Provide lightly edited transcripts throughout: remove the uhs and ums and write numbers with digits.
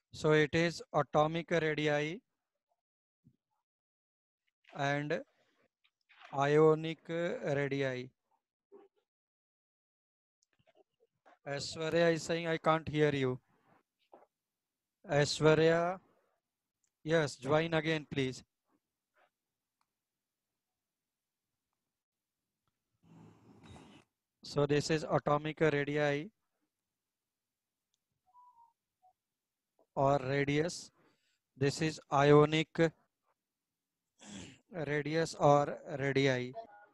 So it is atomic radii and ionic radii. Aishwarya is saying I can't hear you. Aishwarya, yes, join again, please. So this is atomic radii or radius. This is ionic radius or radii.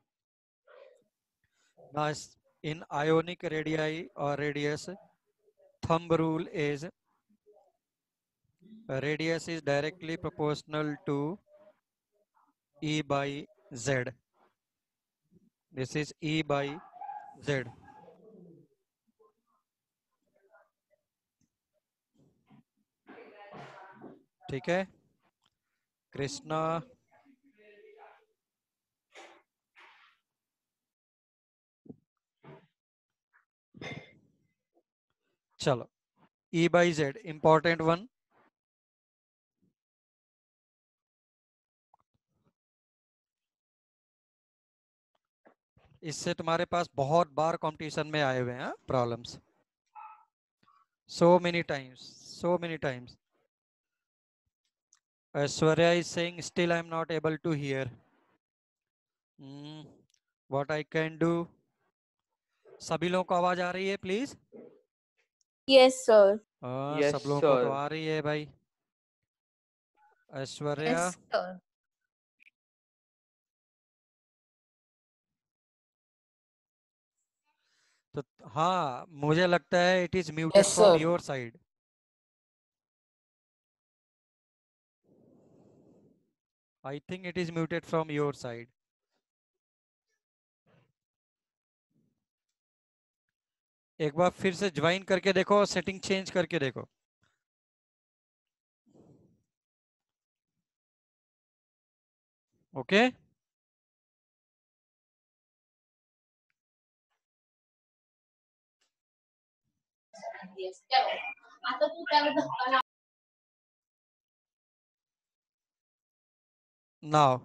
Now, in ionic radii or radius, thumb rule is radius is directly proportional to E by Z. This is E by Z. ठीक है कृष्णा चलो E by Z important one. इससे तुम्हारे पास बहुत बार competition में आए हुए हैं problems so many times. Aishwarya is saying still I am not able to hear. What I can do. सभी लोगों को आवाज आ रही है प्लीज? Yes, sir. सब लोगों को तो आ रही है भाई. ऐश्वर्या. Yes, sir. तो हाँ मुझे लगता है it is muted from your side. I think it is muted from your side. एक बार फिर से ज्वाइन करके देखो और सेटिंग चेंज करके देखो. Okay now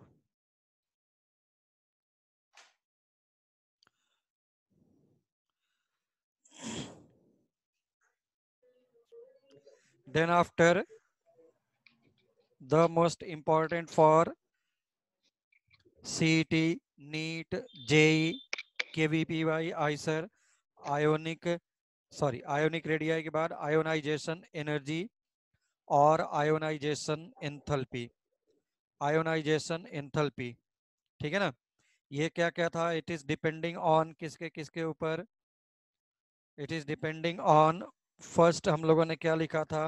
then after the most important for CET, NEET, JEE, KVPY, ICER, ionic radii के बाद आयोनाइजेशन एनर्जी और आयोनाइजेशन एंथैल्पी. ठीक है ना. ये क्या क्या था. इट इज डिपेंडिंग ऑन किसके किसके ऊपर. It is depending on first हम लोगों ने क्या लिखा था.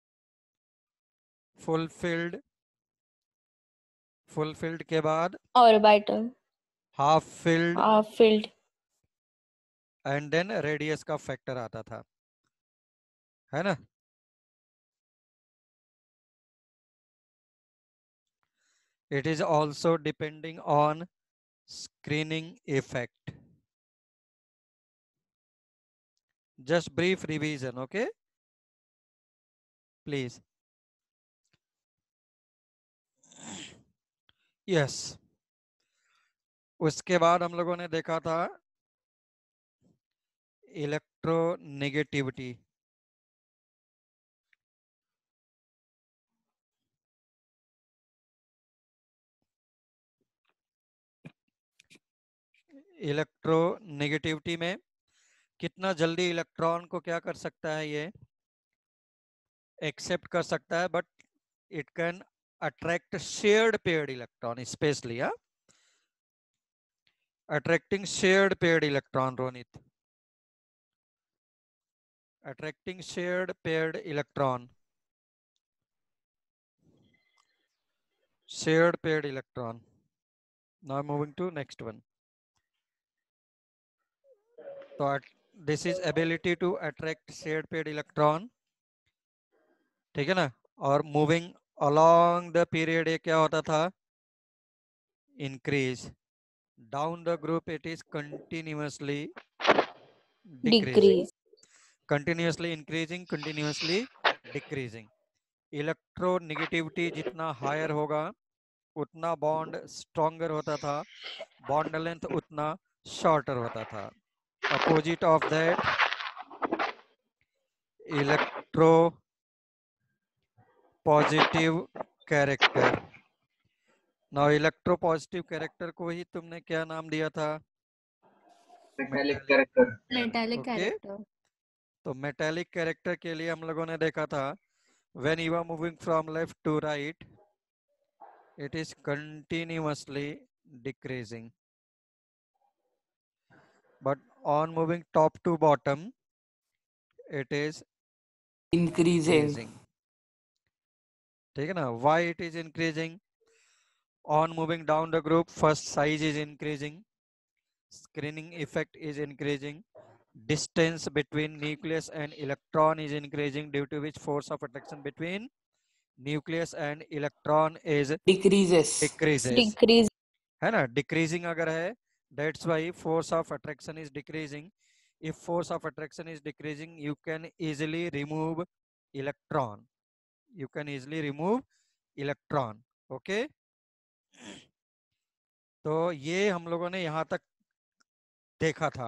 फुलफिल्ड के बाद Orbital. Half filled Half filled. And then radius का फैक्टर आता था. है ना. It is also depending on screening effect. Just brief revision, okay? Please. Yes. उसके बाद हम लोगों ने देखा था इलेक्ट्रोनेगेटिविटी. इलेक्ट्रोनेगेटिविटी में कितना जल्दी इलेक्ट्रॉन को क्या कर सकता है. ये एक्सेप्ट कर सकता है but it can attract shared paired electron specially. Attracting shared paired electron. Ronit. attracting shared paired electron. Now moving to next one. So this is ability to attract shared paired electron. ठीक है ना. और moving along the period ये क्या होता था. increase. Down the group it is continuously decreasing. Decrease. Continuously increasing, continuously decreasing. Electronegativity जितना higher होगा उतना बॉन्ड स्ट्रॉन्गर होता था, बॉन्ड लेंथ उतना शॉर्टर होता था। Opposite of that electropositive character. Now electropositive character को ही तुमने क्या नाम दिया था? Metallic metallic. Character. Metallic okay, character. तो मेटालिक कैरेक्टर के लिए हम लोगों ने देखा था when you are moving from left to right it is continuously decreasing, but on moving top to bottom it is increasing. increasing। ठीक है ना? why it is increasing? On moving down the group first size is increasing, screening effect is increasing, distance between nucleus and electron is increasing, due to which force of attraction between nucleus and electron is decreases. decreases। Decrease. है ना? Decreasing अगर है, that's why force of attraction is decreasing. If force of attraction is decreasing you can easily remove electron, you can easily remove electron. Okay, तो ये हम लोगों ने यहां तक देखा था।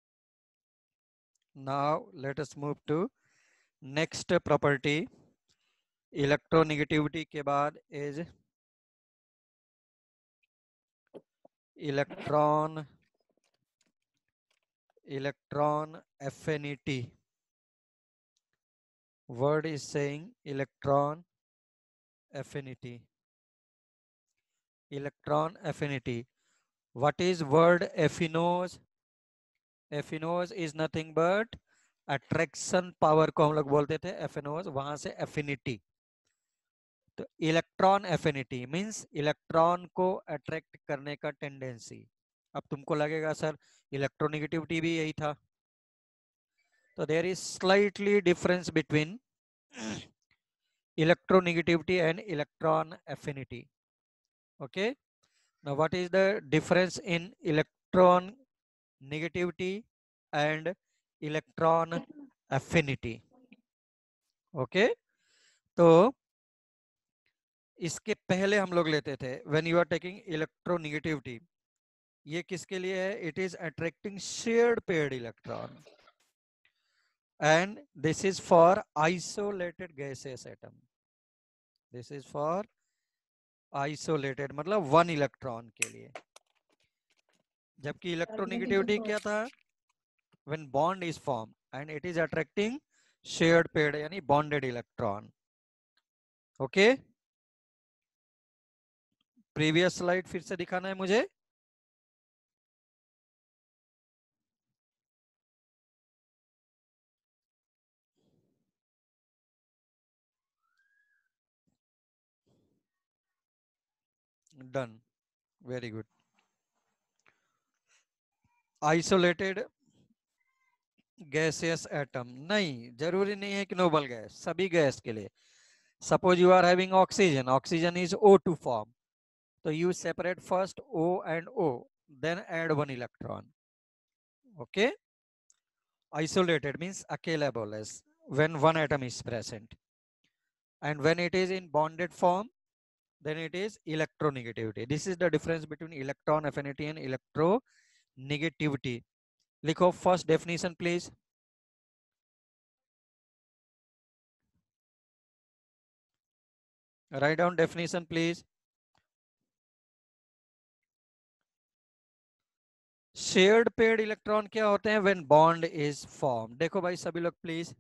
Now let us move to next property. Electronegativity के बाद is electron affinity. word is saying electron affinity. Electron affinity. What is word affinose? Affinose is nothing but attraction power को हम लोग बोलते थे affinose, वहां से affinity। तो इलेक्ट्रॉन एफिनिटी मींस इलेक्ट्रॉन को अट्रैक्ट करने का टेंडेंसी। अब तुमको लगेगा सर इलेक्ट्रोनेगेटिविटी भी यही था, तो there is slightly difference between electronegativity and electron affinity. Okay, now what is the difference in electron negativity and electron affinity? Okay, तो इसके पहले हम लोग लेते थे when you are taking electronegativity, ये किसके लिए है? it is attracting shared paired electron and this is for isolated gaseous atom, this is for isolated मतलब वन इलेक्ट्रॉन के लिए। जबकि इलेक्ट्रोनेगेटिविटी क्या था? when bond is formed and it is attracting shared paired यानी bonded electron। Okay, previous slide फिर से दिखाना है मुझे। Done, very good. Isolated gaseous atom नहीं, जरूरी नहीं है कि नोबल गैस, सभी गैस के लिए। Suppose you are having oxygen, oxygen is O2 form, तो you separate first O and O, then add one electron. Okay, isolated means अकेलाable as when one atom is present, and when it is in bonded form then it is electronegativity. This is the difference between electron affinity and electronegativity. लिखो first definition please. Write down definition please. Shared paired electron क्या होते हैं? When bond is form. देखो भाई सभी लोग please,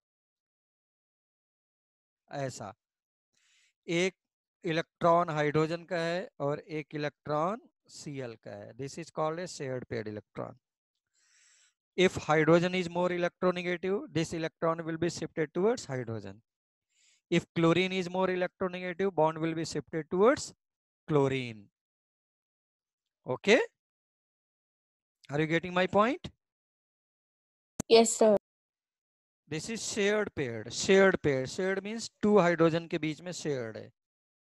ऐसा एक इलेक्ट्रॉन हाइड्रोजन का है और एक इलेक्ट्रॉन Cl का है, this is called a shared paired electron. if hydrogen is more electronegative, this electron will be shifted towards hydrogen. If chlorine is more electronegative, bond will be shifted towards chlorine. Okay, are you getting my point? Yes, sir. This is shared paired. Shared paired, shared means two hydrogen के बीच में shared है।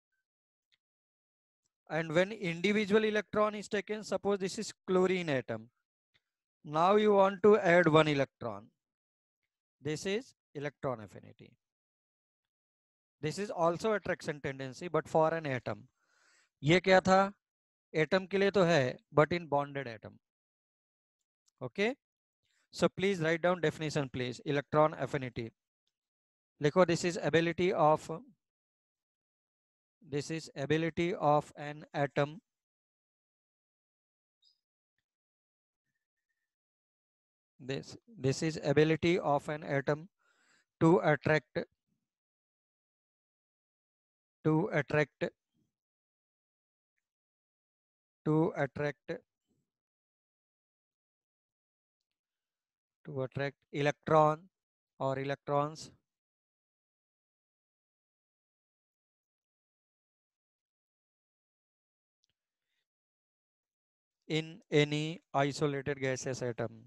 And when individual electron is taken, suppose this is chlorine atom, now you want to add one electron, this is electron affinity. This is also attraction tendency, but for an atom. ये क्या था? Atom के लिए तो है, but in bonded atom. Okay? So please write down definition, please. Electron affinity. लिखो, this is ability of an atom this is ability of an atom to attract to attract to attract to attract electron or electrons in any isolated gaseous atom.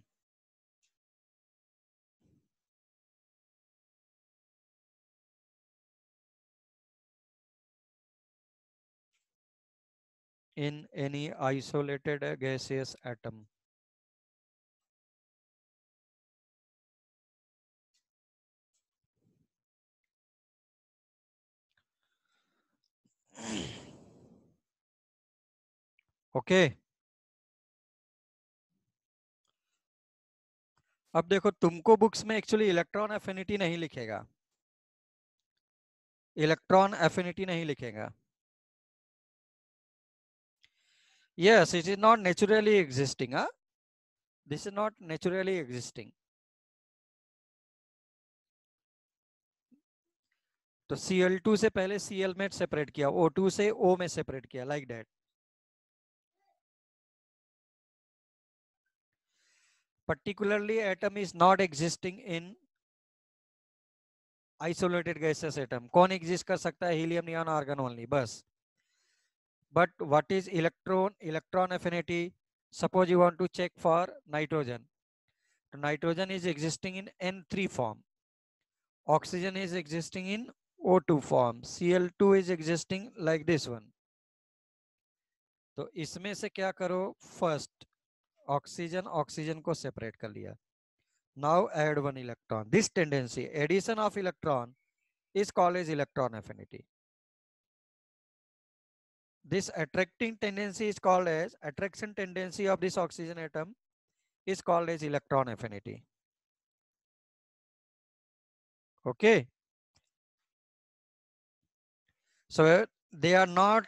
In any isolated gaseous atom. Okay अब देखो, तुमको books में actually electron affinity नहीं लिखेगा, electron affinity नहीं लिखेगा. Yes, it is not naturally existing. Huh? This is not naturally existing. तो Cl2 से पहले Cl में सेपरेट किया, O2 से O में सेपरेट किया, like that. Particularly atom is not existing in isolated gaseous atom. कौन एग्जिस्ट कर सकता है? हीलियम, नियॉन, आर्गन ओनली, बस. But what is electron affinity? Suppose you want to check for nitrogen. So nitrogen is existing in N3 form. Oxygen is existing in O2 form. Cl2 is existing like this one. तो इसमें से क्या करो? First oxygen को separate कर लिया. Now add one electron. This tendency, addition of electron, is called as electron affinity. This attracting tendency is called as attraction tendency of this oxygen atom is called as electron affinity. Okay. So they are not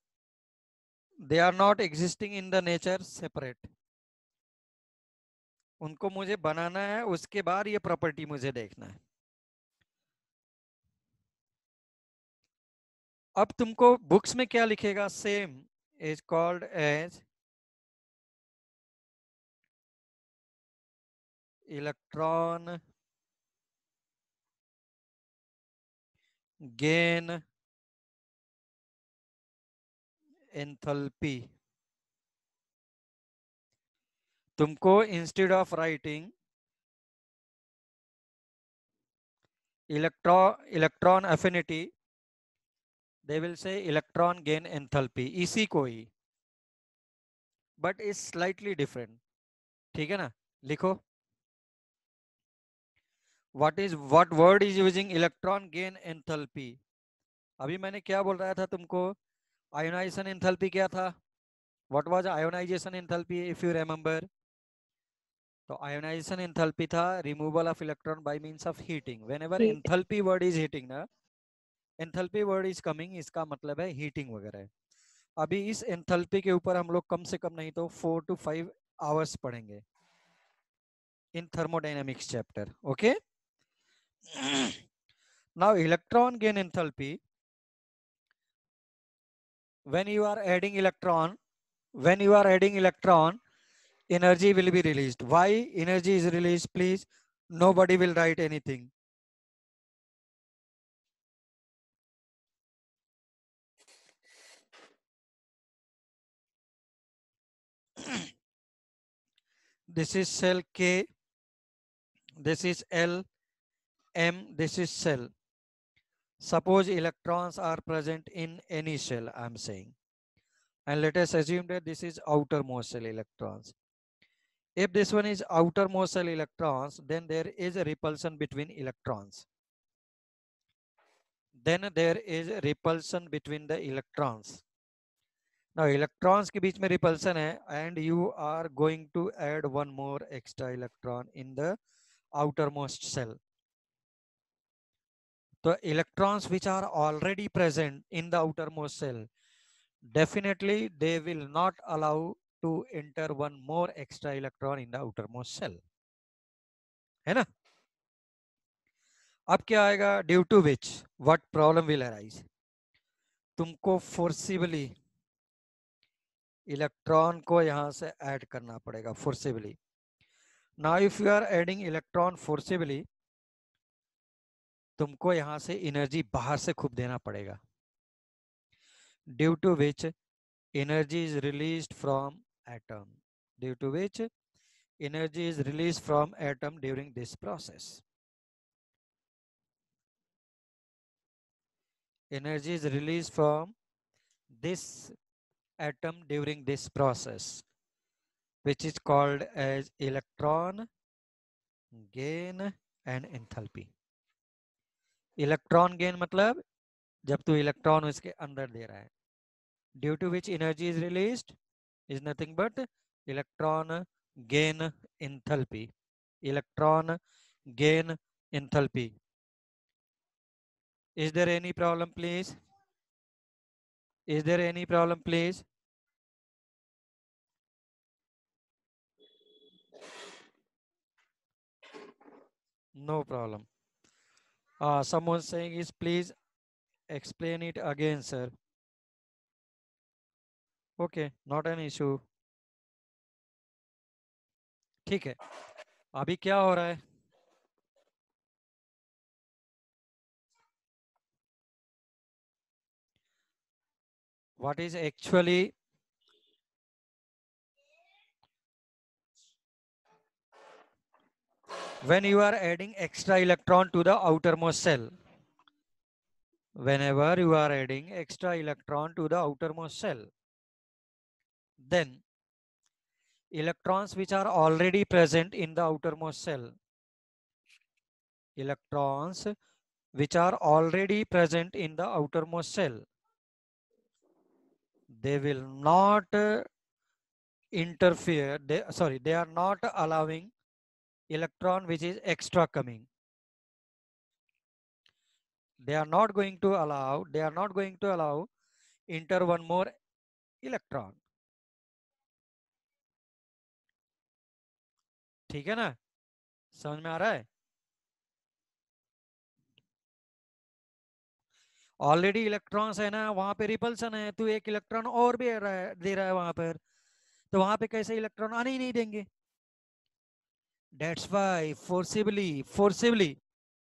existing in the nature separate. उनको मुझे बनाना है, उसके बाद ये property मुझे देखना है. अब तुमको बुक्स में क्या लिखेगा? Same is called as electron gain enthalpy. तुमको instead of writing electron affinity, they will say electron gain enthalpy. इसी को ही, but is slightly different. ठीक है ना? लिखो, what word is using electron gain enthalpy. अभी मैंने क्या बोल रहा था तुमको? आयोनाइजेशन एंथैल्पी क्या था? what was ionization enthalpy if you remember? तो आयोनाइजेशन एंथैल्पी था removal of electron by means of heating. Whenever Heat. Enthalpy word is heating ना, एंथैल्पी वर्ड इज कमिंग, इसका मतलब है हीटिंग वगैरह. अभी इस एंथैल्पी के ऊपर हम लोग कम से कम नहीं तो 4 to 5 आवर्स पढ़ेंगे in thermodynamics chapter. Okay. Now electron gain enthalpy, when you are adding electron, energy will be released. Why energy is released? Please, nobody will write anything. This is cell K, this is L, M, this is cell. Suppose electrons are present in any cell, I am saying, and let us assume that this is outermost cell electrons. If this one is outermost cell electrons, then there is a repulsion between electrons. then there is repulsion between the electrons. Now electrons के बीच में repulsion है, and you are going to add one more extra electron in the outermost shell. The electrons which are already present in the outermost shell, definitely they will not allow to enter one more extra electron in the outermost shell, है ना? अब क्या आएगा? Due to which what problem will arise? तुमको forcibly electron को यहां से add करना पड़ेगा, forcibly. Now if you are adding electron forcibly, तुमको यहां से एनर्जी बाहर से खूब देना पड़ेगा, due to which energy is released from atom, due to which energy is released from atom during this process. Energy is released from this atom during this process, which is called as electron gain and enthalpy. Electron gain मतलब जब तू electron उसके अंदर दे रहा है, due to which energy is released is nothing but electron gain enthalpy. Electron gain enthalpy. Is there any problem, please? Is there any problem, please? No problem. Someone saying is please explain it again, sir. Okay, not an issue. ठीक है, अभी क्या हो रहा है? What is actually when you are adding extra electron to the outermost shell? Whenever you are adding extra electron to the outermost shell, then electrons which are already present in the outermost shell, electrons which are already present in the outermost shell, they will not interfere, they are not allowing electron which is extra coming. They are not going to allow enter one more electron. ठीक है ना? समझ में आ रहा है? Already electrons है ना, वहां पे रिपल्सन है, तो एक इलेक्ट्रॉन और भी दे रहा है वहां पर, तो वहां पे कैसे इलेक्ट्रॉन आने ही नहीं देंगे. That's why forcibly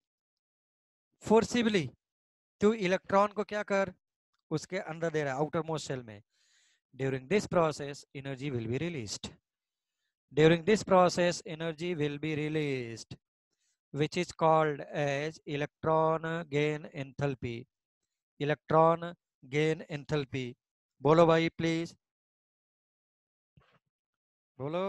तो इलेक्ट्रॉन को क्या कर, उसके अंदर दे रहा है, आउटर मोस्ट शेल में. During this process, energy will be released. During this process, energy will be released, which is called as electron gain enthalpy. Electron gain enthalpy. बोलो भाई प्लीज, बोलो.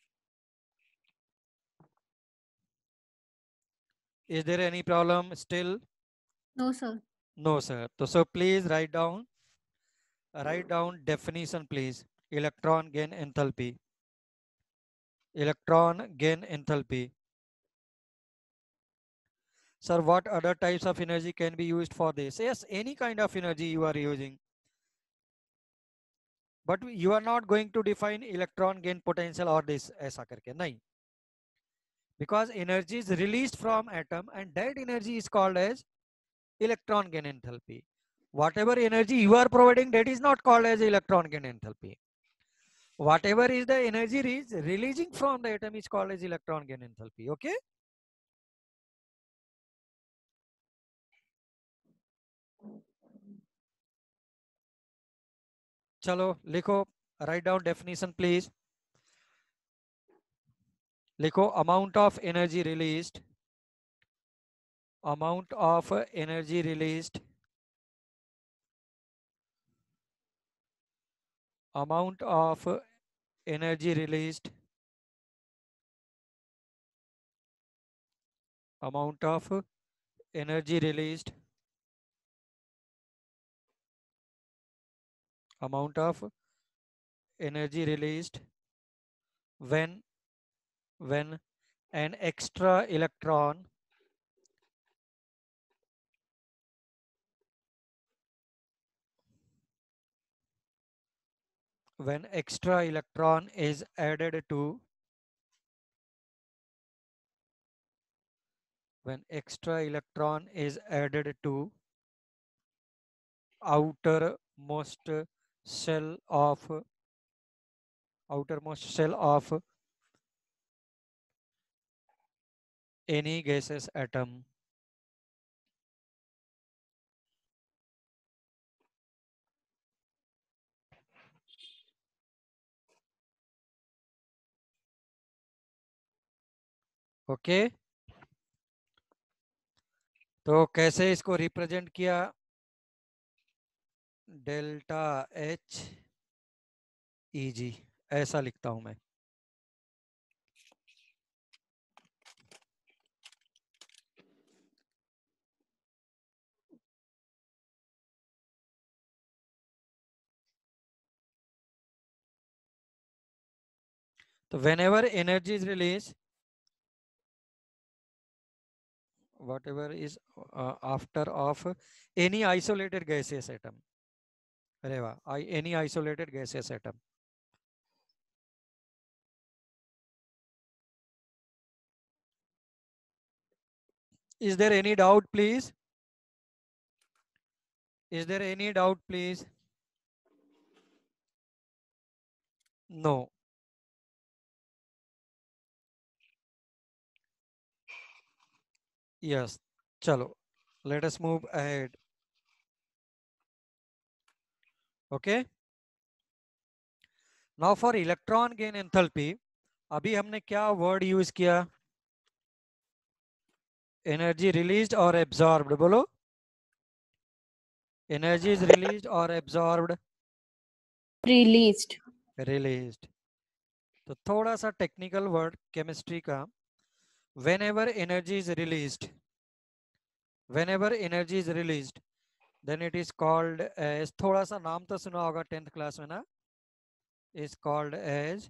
Is there any problem still? No, sir. No, sir. So please write down definition, please. Electron gain enthalpy. Electron gain enthalpy. Sir, what other types of energy can be used for this? Yes, any kind of energy you are using. But you are not going to define electron gain potential or this ऐसा करके नहीं. Because energy is released from atom and that energy is called as electron gain enthalpy. Whatever energy you are providing, that is not called as electron gain enthalpy. Whatever is the energy is releasing from the atom is called as electron gain enthalpy. Okay. चलो लिखो, write down definition please. लिखो amount of energy released, amount of energy released, amount of energy released, amount of energy released amount of energy released when an extra electron is added to outermost shell of any gaseous atom. Okay, तो कैसे इसको represent किया? Delta H ई जी, ऐसा लिखता हूं मैं। तो whenever energy is released, whatever is after of any isolated gaseous atom, अरे वाह, any isolated gaseous atom, is there any doubt please? Is there any doubt please? No. Yes, chalo, let us move ahead. Okay, now for electron gain enthalpy, अभी हमने क्या word use किया? Energy released और absorbed, बोलो। Energy is released और absorbed? Released. Released. तो थोड़ा सा टेक्निकल वर्ड केमिस्ट्री का, whenever energy is released, then it is called as, थोड़ा सा नाम तो सुना होगा 10th क्लास में ना, is called as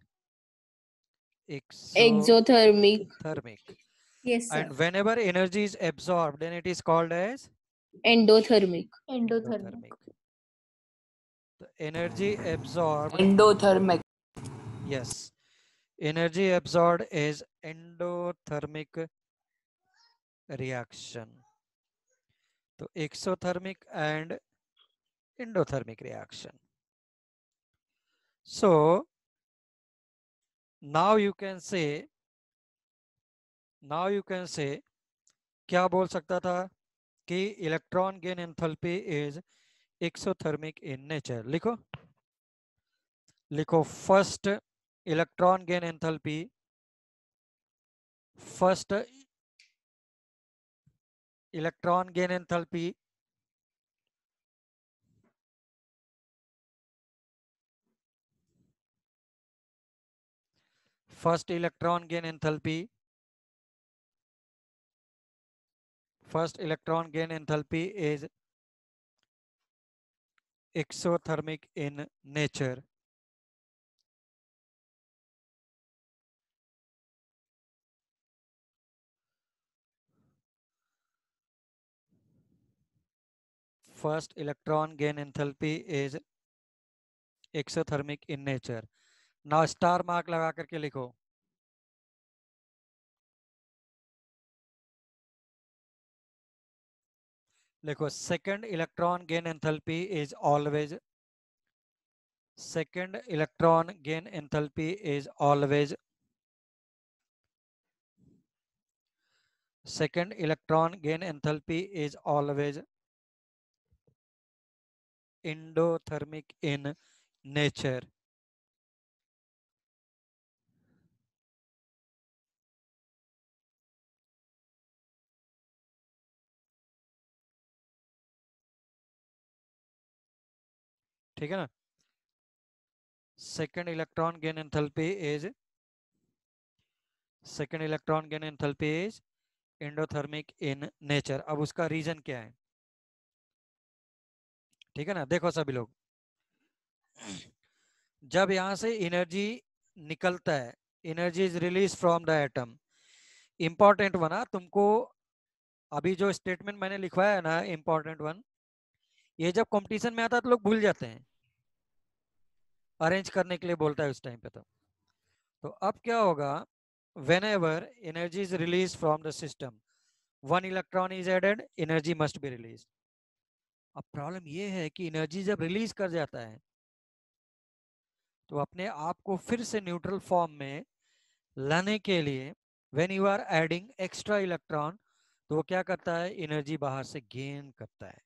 Exothermic. exothermic. Yes, sir. And whenever energy is absorbed, then it is called as Endothermic. endothermic. The energy absorbed, Endothermic. yes, energy absorbed is endothermic reaction. तो exothermic and endothermic reaction. So now you can say क्या बोल सकता था कि electron gain enthalpy is exothermic in nature. लिखो first electron gain enthalpy, first electron gain enthalpy first electron gain enthalpy is exothermic in nature. First electron gain enthalpy is exothermic in nature. Now star mark लगा करके लिखो। लिखो second electron gain enthalpy is always second electron gain enthalpy is always second electron gain enthalpy is always endothermic in nature. ठीक है ना? second electron gain enthalpy is endothermic in nature. अब उसका reason क्या है? ठीक है ना? देखो सभी लोग, जब यहां से एनर्जी निकलता है, energy is release from the atom. Important बना तुमको, अभी जो स्टेटमेंट मैंने लिखवाया है ना, इंपॉर्टेंट वन, ये जब कंपटीशन में आता है तो लोग भूल जाते हैं, अरेंज करने के लिए बोलता है उस टाइम पे। तो अब क्या होगा, whenever energy is released from the system, one electron is added, energy must be released। अब प्रॉब्लम ये है कि एनर्जी जब रिलीज कर जाता है तो अपने आप को फिर से न्यूट्रल फॉर्म में लाने के लिए when you are adding extra electron, तो वो क्या करता है, एनर्जी बाहर से गेन करता है।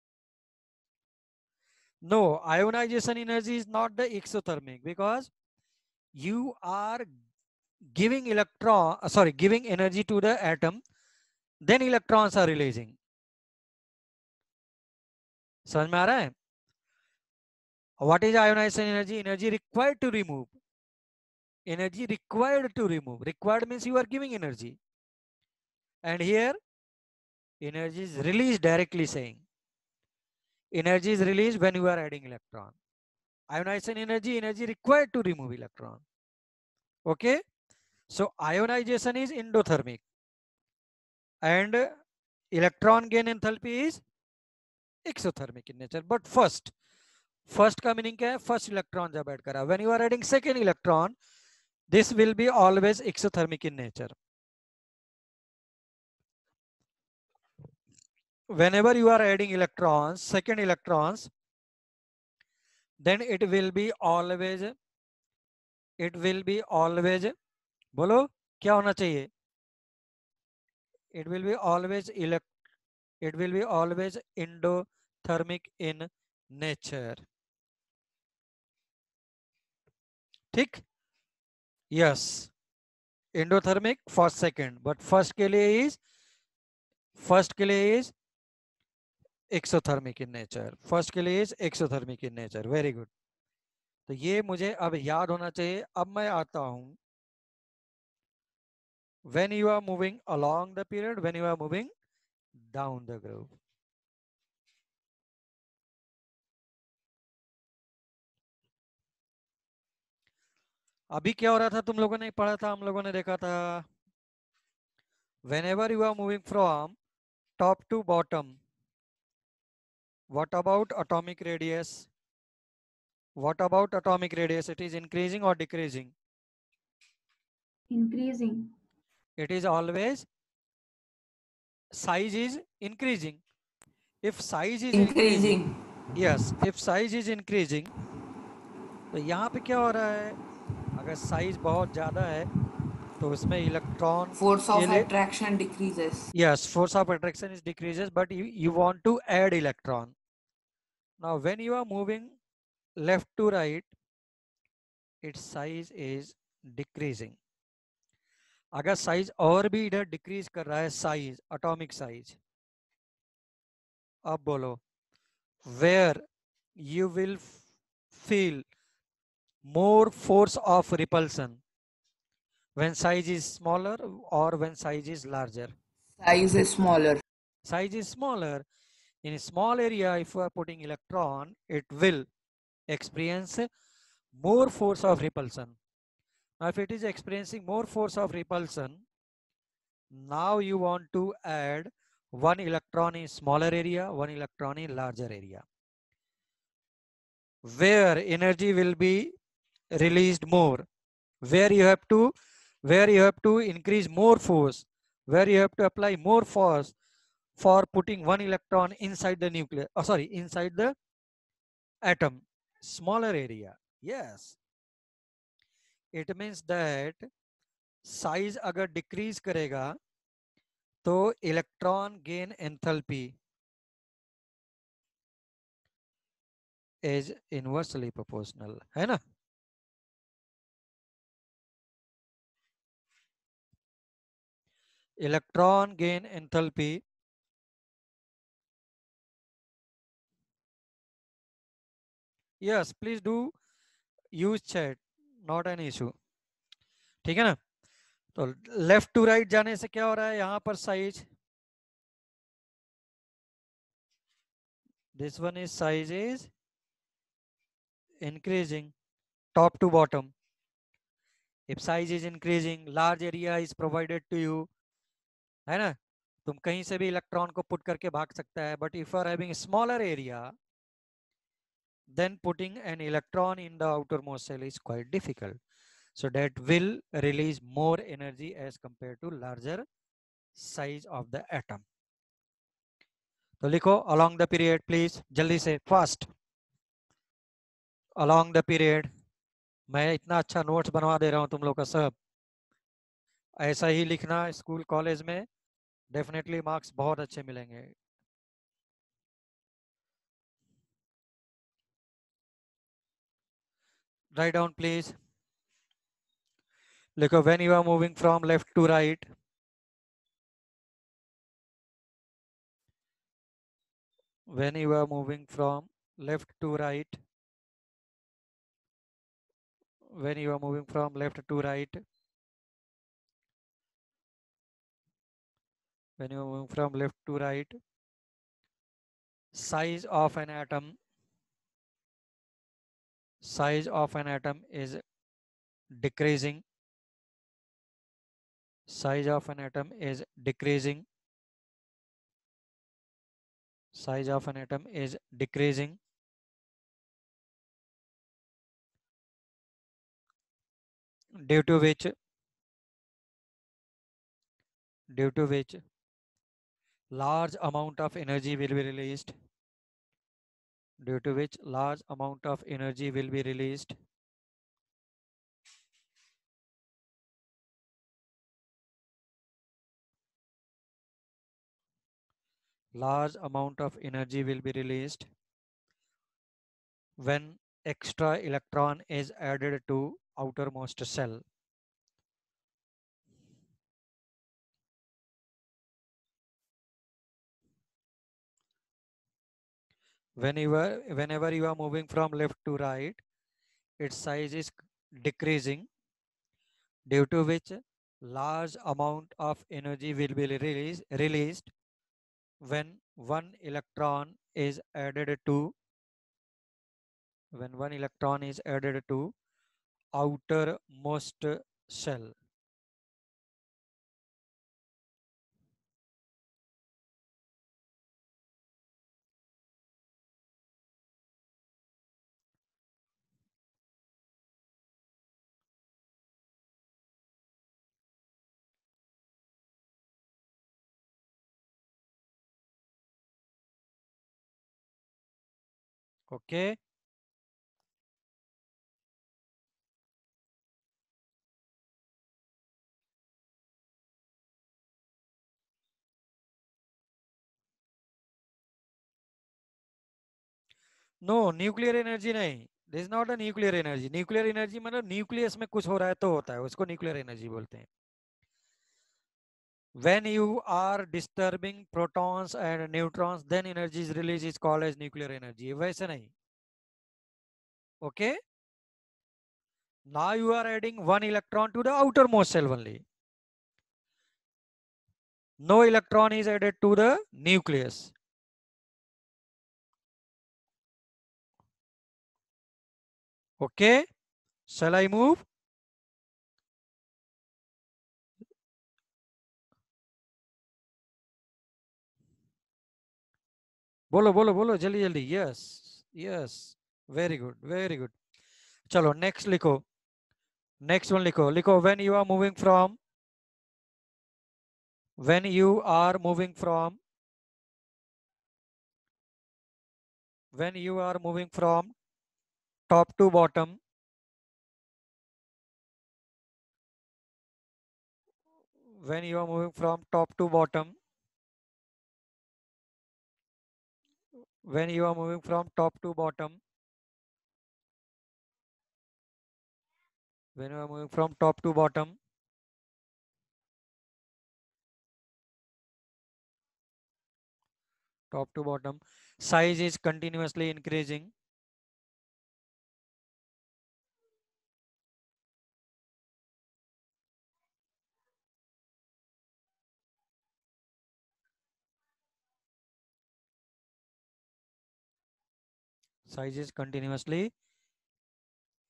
No, ionization energy is not the exothermic, because you are giving giving energy to the atom, then electrons are releasing। समझ में आ रहा है? What is ionization energy? Energy required to remove, energy required to remove, required means you are giving energy, and here energy is released, directly saying energy is released when you are adding electron. Ionization energy, energy required to remove electron. Okay, so ionization is endothermic and electron gain enthalpy is exothermic in nature। but first का meaning क्या है, first electron जब add करा, when you are adding second electron, this will be always exothermic in nature. whenever you are adding electrons, second electrons, then it will be always बोलो क्या होना चाहिए, it will be always endothermic in nature। ठीक, yes, endothermic for second, but first के लिए is exothermic in nature, first के लिए is exothermic in nature. Very good, तो ये मुझे अब याद होना चाहिए। अब मैं आता हूं, when you are moving along the period, when you are moving down the groove। अभी क्या हो रहा था, तुम लोगों ने पढ़ा था, हम लोगों ने देखा था, whenever you are moving from top to bottom, what about atomic radius? What about atomic radius? It is increasing or decreasing? Increasing. It is always, size is increasing। If size is increasing, Increasing. yes, if size is increasing, तो यहाँ पे क्या हो रहा है, अगर size बहुत ज्यादा है तो उसमें इलेक्ट्रॉन Force के of लिए, attraction decreases. yes, force of attraction is decreases, but you want to add electron। now when you are moving left to right, its size is decreasing। अगर साइज और भी इधर डिक्रीज कर रहा है, size, atomic size, अब बोलो, where you will feel more force of repulsion, when size is smaller or when size is larger? Size is smaller. Size is smaller, in a small area if you are putting electron, it will experience more force of repulsion। now if it is experiencing more force of repulsion, now you want to add one electron in smaller area, one electron in larger area, where energy will be released more, where you have to increase more force, where you have to apply more force for putting one electron inside the nucleus, inside the atom, smaller area। yes, it means that size अगर decrease करेगा तो electron gain enthalpy is inversely proportional, है ना? Electron gain enthalpy yes, please do use chat, not an issue. ठीक है ना? तो left to right जाने से क्या हो रहा है, यहां पर size, this one is size is increasing top to bottom. If size is increasing, large area is provided to you, है ना, तुम कहीं से भी इलेक्ट्रॉन को पुट करके भाग सकता है. But if are having smaller area, then putting an electron in the outermost shell is quite difficult. So that will release more energy as compared to larger size of the atom. तो लिखो along the period, please जल्दी से fast. Along the period, मैं इतना अच्छा notes बनवा दे रहा हूं तुम लोग का सब. ऐसा ही लिखना स्कूल कॉलेज में, डेफिनेटली मार्क्स बहुत अच्छे मिलेंगे. Write down please. लिखो when you are moving from left to right, when you are moving from left to right, when you are moving from left to right, when you are moving from left to right, size of an atom, size of an atom is decreasing, size of an atom is decreasing, size of an atom is decreasing, due to which, due to which large amount of energy will be released, due to which large amount of energy will be released, large amount of energy will be released when extra electron is added to outermost shell. Whenever you are moving from left to right, its size is decreasing, due to which large amount of energy will be released when one electron is added to, when one electron is added to outermost shell. Okay. No, nuclear energy नहीं. This is not a nuclear energy. Nuclear energy मतलब nucleus में कुछ हो रहा है तो होता है, उसको न्यूक्लियर एनर्जी बोलते हैं. When you are disturbing protons and neutrons, then energy is released is called as nuclear energy. वैसे नहीं. Okay. Now you are adding one electron to the outermost shell only. No electron is added to the nucleus. Okay. Shall I move? बोलो बोलो बोलो जल्दी जल्दी. Yes yes, very good very good. चलो next लिखो. Next one लिखो. लिखो when you are moving from, when you are moving from, when you are moving from top to bottom, when you are moving from top to bottom, when you are moving from top to bottom, when you are moving from top to bottom, top to bottom, size is continuously increasing, size is continuously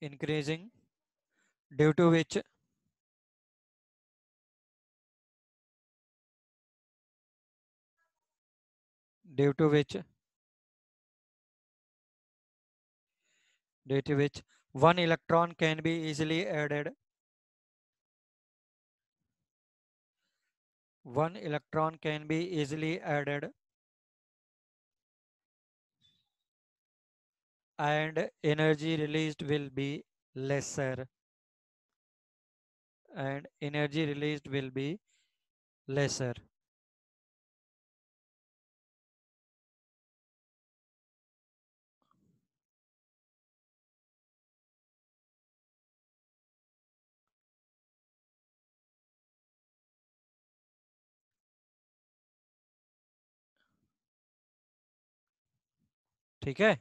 increasing, due to which one electron can be easily added. One electron can be easily added and energy released will be lesser. And energy released will be lesser. ठीक है,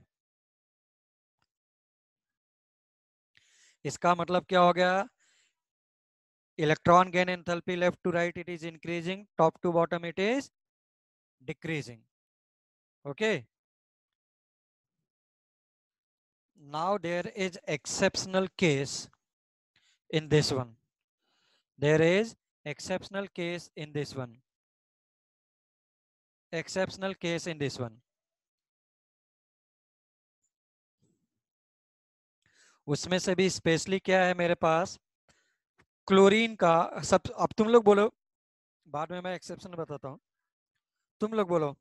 इसका मतलब क्या हो गया? Electron gain enthalpy left to right it is increasing, top to bottom it is decreasing. Okay, now there is exceptional case in this one. There is exceptional case in this one. Exceptional case in this one. उसमें से भी specially क्या है मेरे पास? Chlorine का सब, अब तुम लोग बोलो, बाद में मैं एक्सेप्शन बताता हूं, तुम लोग बोलो।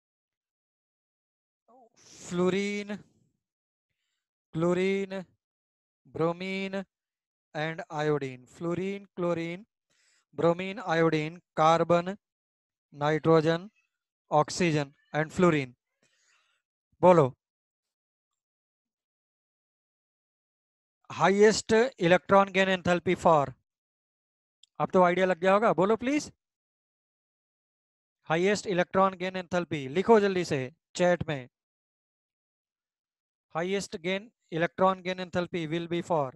Fluorine, chlorine, bromine and iodine. Fluorine, chlorine, bromine, iodine, carbon, nitrogen, oxygen and fluorine. बोलो, highest electron gain enthalpy for, अब तो आइडिया लग गया होगा, बोलो please. Highest electron gain enthalpy लिखो जल्दी से चैट में। Highest gain electron gain enthalpy will be for,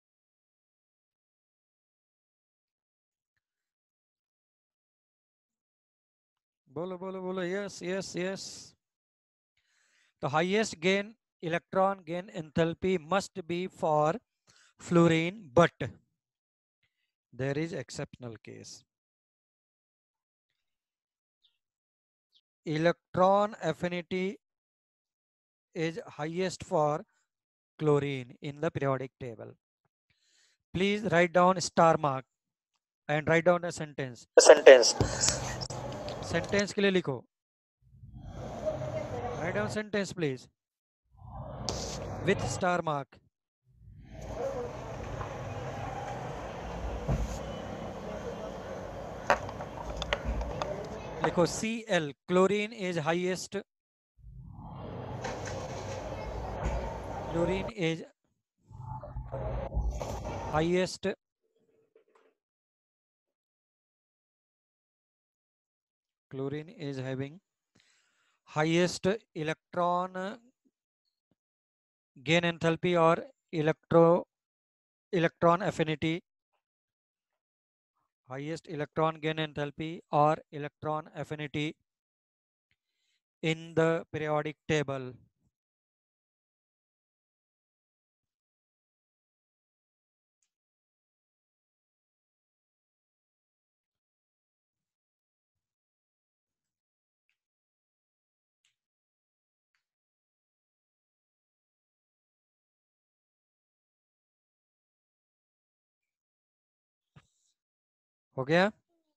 बोलो बोलो बोलो, यस यस यस। तो highest gain electron gain enthalpy must be for fluorine, but there is exceptional case. Electron affinity is highest for chlorine in the periodic table. Please write down star mark and write down a sentence. Sentence के लिए लिखो, write down sentence please with star mark. लिखो Cl, chlorine is highest, chlorine is highest, chlorine is having highest electron gain enthalpy or electron affinity, highest electron gain enthalpy or electron affinity in the periodic table. हो गया?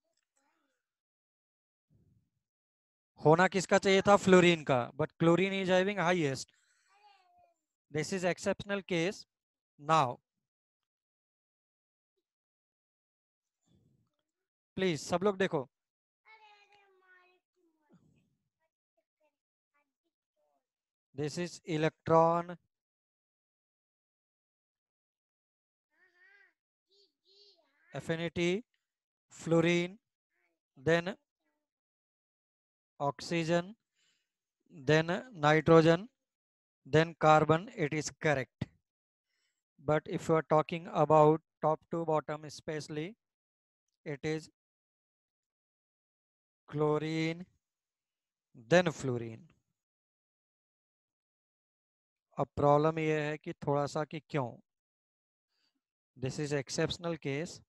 होना किसका चाहिए था? Fluorine का, but chlorine is having highest. This is exceptional case. Now please सब लोग देखो, this is electron affinity, fluorine, then oxygen, then nitrogen, then carbon. It is correct. But if you are talking about top to bottom especially, it is chlorine, then fluorine. अब problem ये है कि थोड़ा सा कि क्यों This is exceptional case.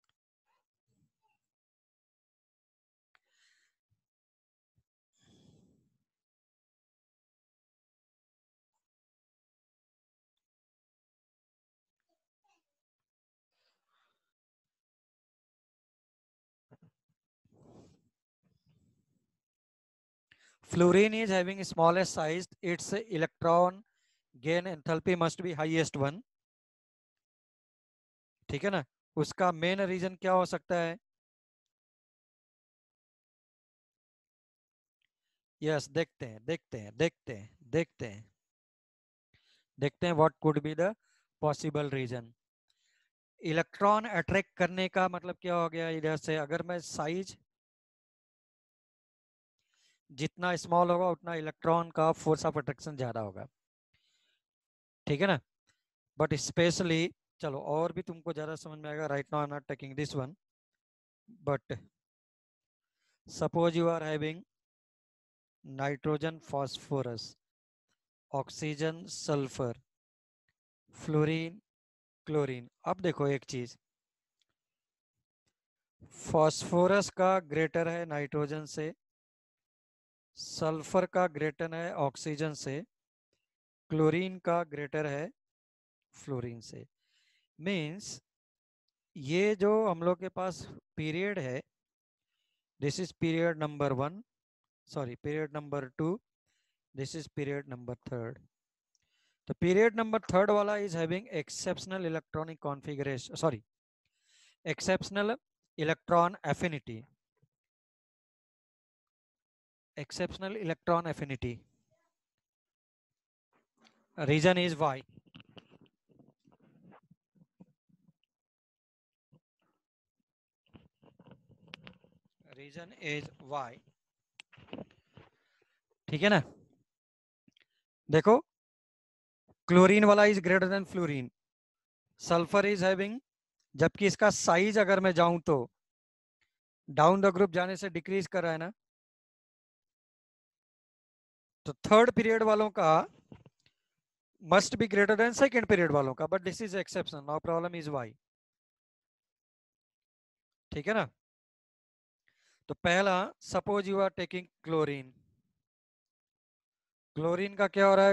Fluorine is having smallest size. Its electron gain enthalpy must be highest one. ठीक है ना? उसका मेन रीजन क्या हो सकता है? यस, देखते हैं देखते हैं देखते हैं देखते हैं देखते हैं what could be the possible reason. Electron attract करने का मतलब क्या हो गया? इधर से अगर मैं साइज जितना स्मॉल होगा उतना इलेक्ट्रॉन का फोर्स ऑफ अट्रैक्शन ज्यादा होगा. ठीक है ना? बट स्पेशली, चलो और भी तुमको ज्यादा समझ में आएगा. Right now I am not taking this one, but suppose you are having nitrogen phosphorus, oxygen sulphur, fluorine chlorine. अब देखो एक चीज, फॉस्फोरस का ग्रेटर है नाइट्रोजन से, सल्फर का ग्रेटर है ऑक्सीजन से, क्लोरीन का ग्रेटर है फ्लोरीन से. मीन्स ये जो हम लोग के पास पीरियड है, this is period number 1, sorry period number 2, this is period number 3. तो पीरियड नंबर 3 वाला is having exceptional electronic configuration, sorry exceptional electron affinity, exceptional electron affinity. Reason is why. Reason is why. ठीक है ना? देखो, chlorine वाला is greater than fluorine, sulphur is having, जबकि इसका size अगर मैं जाऊं तो डाउन द ग्रुप जाने से डिक्रीज कर रहा है ना. तो थर्ड पीरियड वालों का must be greater than second period वालों का, but this is exception. Now problem is why. ठीक है ना? तो पहला, suppose you are taking chlorine. Chlorine का क्या हो रहा है?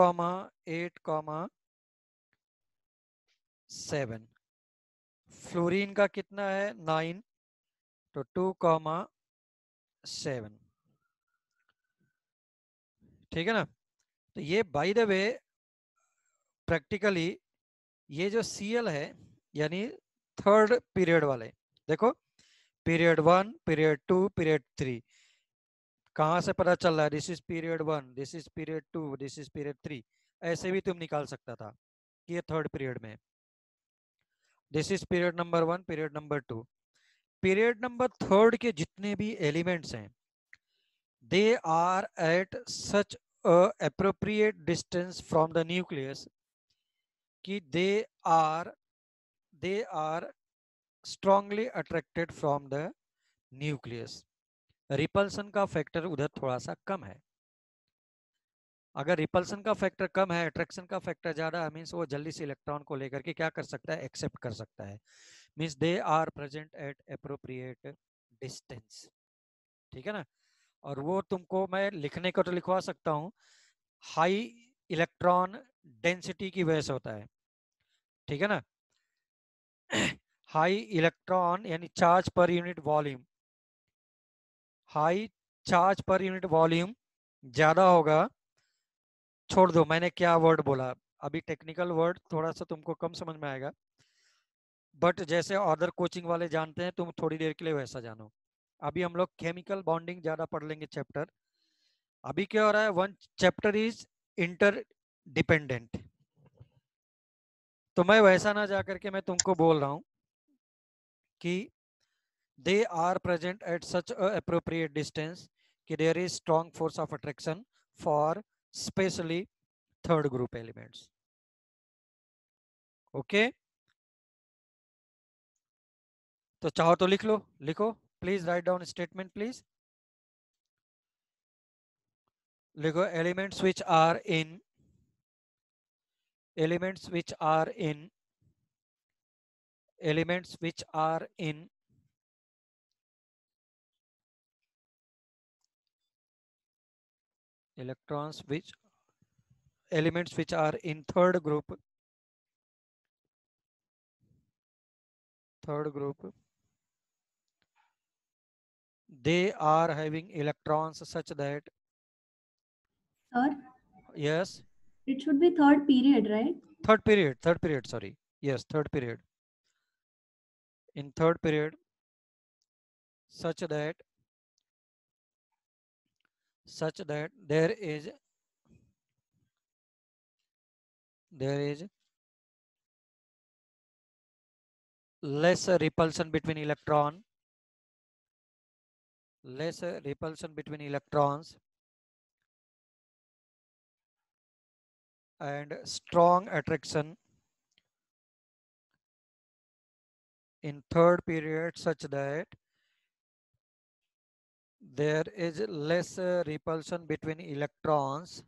2,8,7. फ्लोरीन का कितना है? 9. तो 2,7. ठीक है ना? तो ये बाय द वे प्रैक्टिकली ये जो Cl है, यानी थर्ड पीरियड वाले, देखो पीरियड 1, पीरियड 2, पीरियड 3, कहां से पता चल रहा है? This is period 1, this is period 2, this is period 3. ऐसे भी तुम निकाल सकता था कि ये थर्ड पीरियड में, this is period number 1, period number 2. Period number third के जितने भी एलिमेंट्स हैं, they are at such a appropriate distance from the nucleus कि they are strongly attracted from the nucleus. Repulsion का फैक्टर उधर थोड़ा सा कम है. अगर रिपल्सन का फैक्टर कम है, अट्रैक्शन का फैक्टर ज्यादा है, मीन्स वो जल्दी से इलेक्ट्रॉन को लेकर के क्या कर सकता है? एक्सेप्ट कर सकता है. Means they are present at appropriate distance. ठीक है ना? और वो तुमको मैं लिखने को तो लिखवा सकता हूँ, हाई इलेक्ट्रॉन डेंसिटी की वजह से होता है. ठीक है ना? हाई इलेक्ट्रॉन यानी charge per unit volume, high charge per unit volume ज्यादा होगा. छोड़ दो मैंने क्या वर्ड बोला, अभी टेक्निकल वर्ड थोड़ा सा तुमको कम समझ में आएगा, बट जैसे अदर कोचिंग वाले जानते हैं, तुम थोड़ी देर के लिए वैसा जानो. अभी हम लोग केमिकल बॉन्डिंग ज्यादा पढ़ लेंगे चैप्टर. अभी क्या हो रहा है? One chapter is interdependent. तो मैं वैसा ना जा करके मैं तुमको बोल रहा हूं कि they are present at such a appropriate distance कि there is strong force of attraction for specially third group elements. Okay? तो चाहो तो लिख लो, लिखो please, write down statement please. लिखो elements which are in elements which are in electrons which elements which are in third group they are having electrons such that Sir, yes it should be third period, right? third period, sorry, yes, third period, in third period such that there is less repulsion between electrons and strong attraction in third period such that there is less repulsion between electrons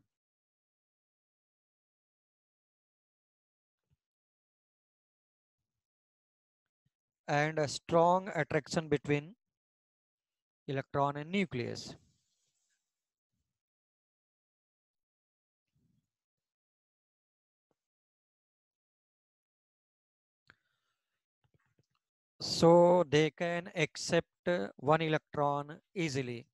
and a strong attraction between electron and nucleus. So they can accept one electron easily.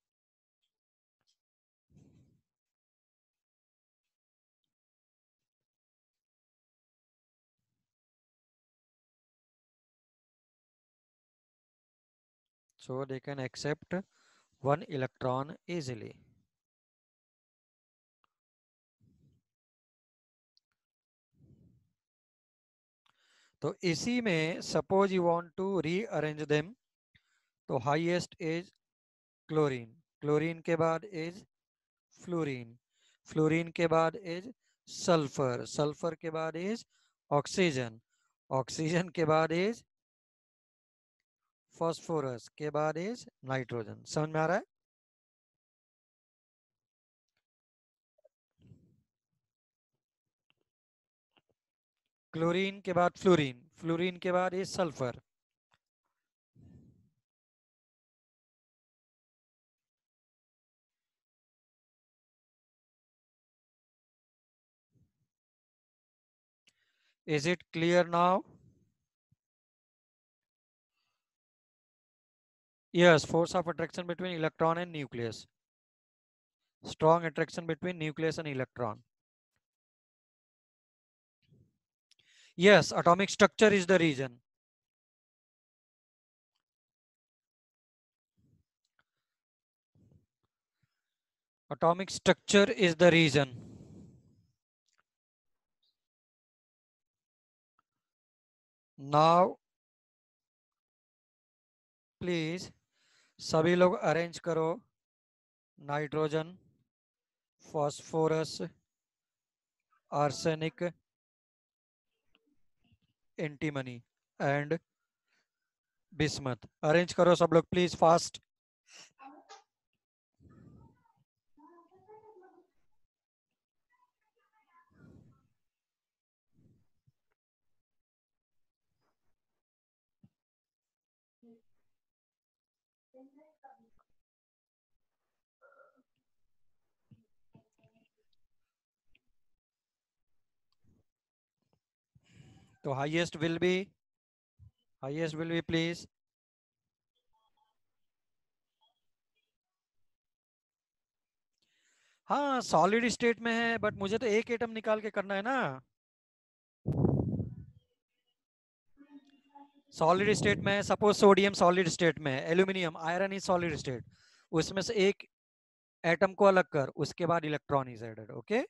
So they can accept one electron easily. तो इसी में suppose you want to rearrange them, तो highest is chlorine, chlorine के बाद is fluorine, fluorine के बाद is sulfur, sulfur के बाद is oxygen, oxygen के बाद is phosphorus, के बाद is nitrogen. समझ में आ रहा है? क्लोरीन के बाद फ्लोरीन, फ्लोरीन के बाद is sulphur. Is it clear now? Yes, force of attraction between electron and nucleus. Strong attraction between nucleus and electron. Yes, atomic structure is the reason. Atomic structure is the reason. Now, please, सभी लोग arrange करो nitrogen, phosphorus, arsenic, antimony and bismuth. Arrange करो सब लोग please fast. तो highest will be please. हाँ solid state में है बट मुझे तो एक एटम निकाल के करना है ना. सॉलिड स्टेट में है, सपोज सोडियम सॉलिड स्टेट में है, aluminium iron is solid state, उसमें से एक एटम को अलग कर, उसके बाद इलेक्ट्रॉन इज एडेड. ओके,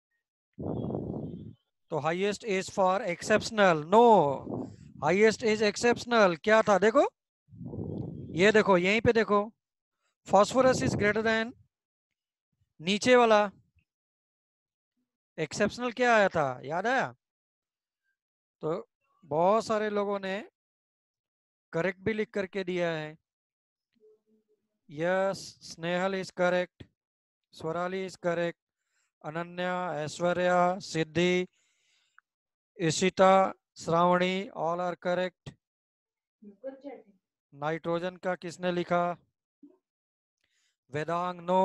तो highest is for exceptional. No, highest is exceptional. क्या था देखो, ये देखो यहीं पे देखो, फॉस्फोरस इज ग्रेटर देन नीचे वाला. एक्सेप्शनल क्या आया था, याद आया? तो बहुत सारे लोगों ने करेक्ट भी लिख करके दिया है. Yes, Snehal is correct, Swarali is correct, Ananya, Aishwarya, Siddhi, Ishita, Shravani, all are correct. Nitrogen का किसने लिखा? वेदांग नो।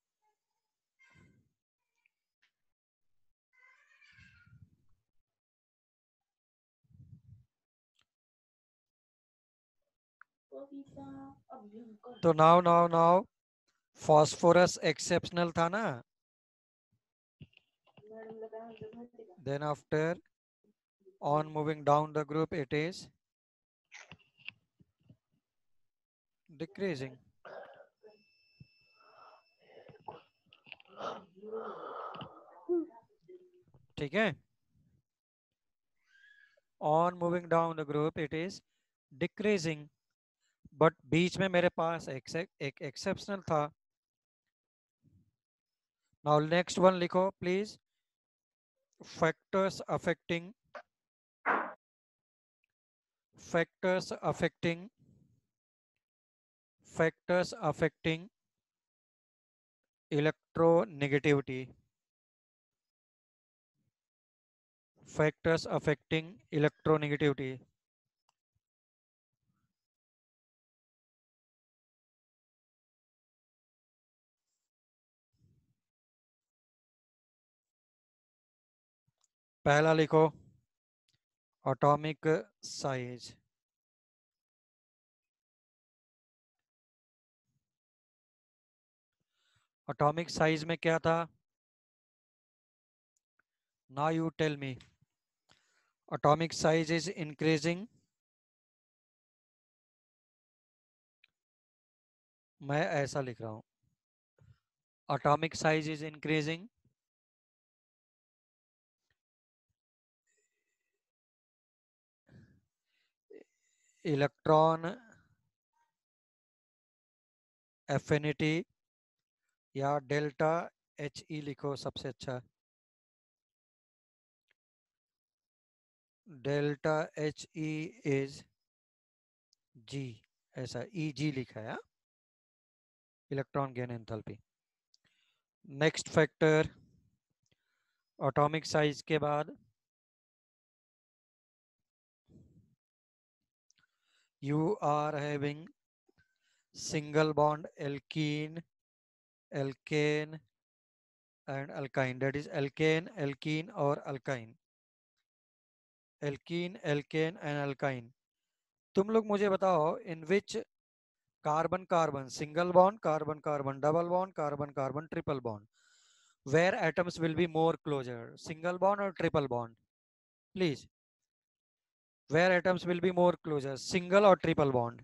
तो now now now phosphorus exceptional था ना? Then after on moving down the group it is decreasing. ठीक है, on moving down the group it is decreasing, but बीच में मेरे पास एक exceptional था. Now next one लिखो please. factors affecting factors affecting factors affecting electronegativity. Factors affecting electronegativity. पहला लिखो atomic size. atomic size में क्या था? Now you tell me. Atomic size is increasing. मैं ऐसा लिख रहा हूं, atomic size is increasing. Electron affinity या डेल्टा एच ई लिखो सबसे अच्छा. Delta H E is G, ऐसा ई जी लिखा है. Electron gain enthalpy. Next factor atomic size के बाद you are having single bond alkene, alkane and alkyne. That is alkane, alkene or alkyne. Alkene, alkane and alkyne. तुम लोग मुझे बताओ in which carbon carbon single bond, carbon carbon double bond, carbon carbon triple bond, where atoms will be more closer, single bond or triple bond? Please, where atoms will be more closer, single or triple bond?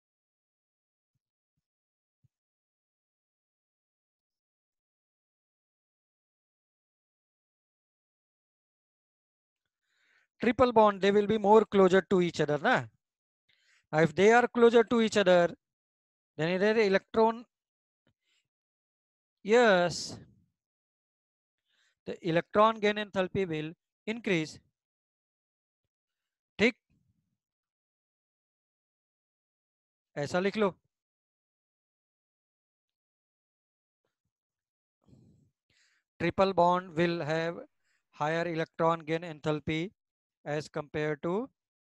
Triple bond, they will be more closer to each other, na? If they are closer to each other, then their electron, yes, the electron gain enthalpy will increase. ठीक, ऐसा लिख लो. Triple bond will have higher electron gain enthalpy as compared to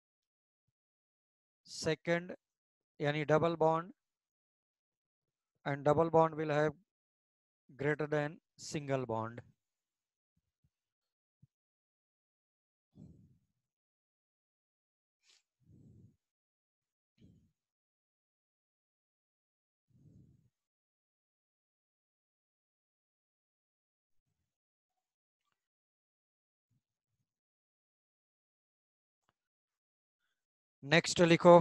second, यानी double bond, and double bond will have greater than single bond. Next लिखो.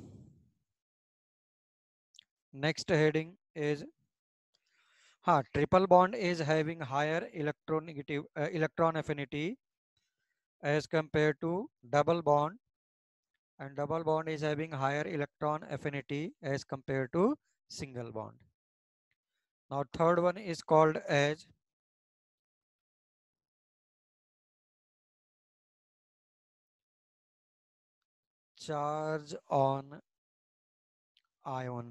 Next heading is हाँ, triple bond is having higher electron affinity as compared to double bond, and double bond is having higher electron affinity as compared to single bond. Now third one is called as charge on ion.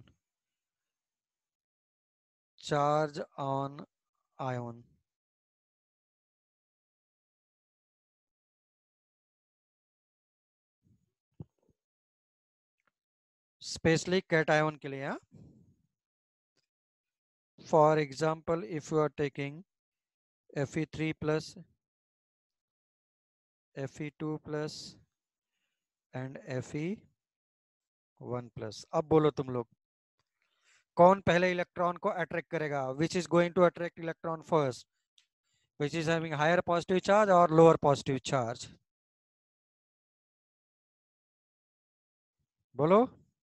Charge on ion. Specially cation के लिए। For example if you are taking Fe3 plus Fe2 plus and Fe1 plus. अब बोलो तुम लोग, कौन पहले electron को attract करेगा? Which is going to attract electron first, which is having higher positive charge और लोअर पॉजिटिव चार्ज? बोलो।